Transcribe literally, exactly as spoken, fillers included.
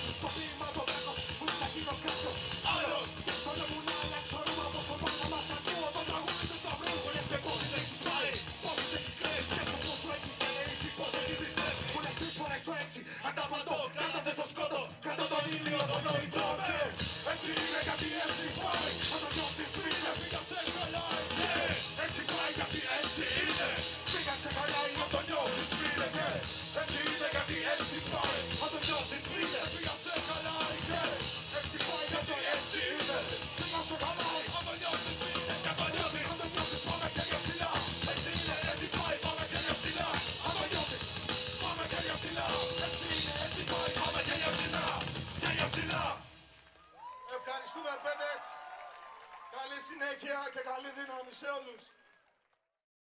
Το βήμα το βρέχος που είναι εκείνο κάποιος άλλος. Και στο νόμου να αλλάξω ρούμα πως το πάνω μας ακούω το τραγούδι του σταυρού. Πολλές με πόσες έχεις πάρει, πόσες έχεις κλέψει. Και το πόσο έχεις εννοήσει, πώς έχεις πιστέψει. Που λες τρεις φορές το έξι, ανταπαντώ, κάτατε στο σκότος. Κάτω τον ήλιο το νοητό και έτσι είναι γιατί έτσι πάει. Αν το νιώθεις μήνε, πήγα σε χαλάει. Έτσι πάει γιατί έτσι είναι. Πήγα σε χαλάει, αν το νιώθεις μήνε. Έτσι είναι γιατί έτσι πάει. Αν το νιώθεις μήνε, πήγα σε χαλάει. Έτσι πάει γιατί έτσι είναι. Πήγα σε χαλάει, αν το νιώθεις μήνε. Και το νιώθεις, αν το νιώθεις πάμε χέρια ψηλά. Έτσι είναι, έτσι πάει, πάμε χέρια ψηλά. Αν το νιώθεις, πάμε χέρια ψηλά. Έτσι είναι, έτσι πάει, πάμε χέρια ψηλά. Χέρια ψηλά. Ευχαριστούμε παιδες. Καλή συνέχεια και καλή δύναμη σε όλους.